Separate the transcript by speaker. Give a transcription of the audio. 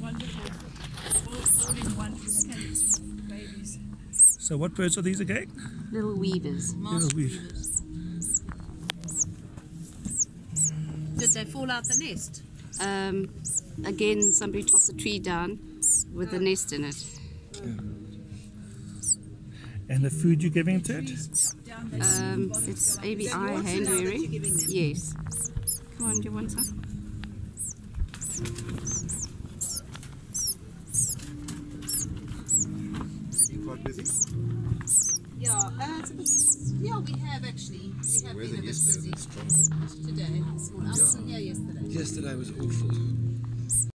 Speaker 1: wonderful. All in one cage of babies.
Speaker 2: So what birds are these again?
Speaker 3: Little weavers.
Speaker 2: Little weavers.
Speaker 4: Did they fall out the nest?
Speaker 3: Again, somebody chopped the tree down with the nest in it.
Speaker 2: And the food you're giving to it?
Speaker 3: It's ABI hand wearing. Yes. Come on, do you want some?
Speaker 5: Quite busy?
Speaker 4: Yeah, it's a bit, yeah, we have actually. We have been a bit busy today, this morning. I wasn't here yesterday.
Speaker 5: Yesterday was awful.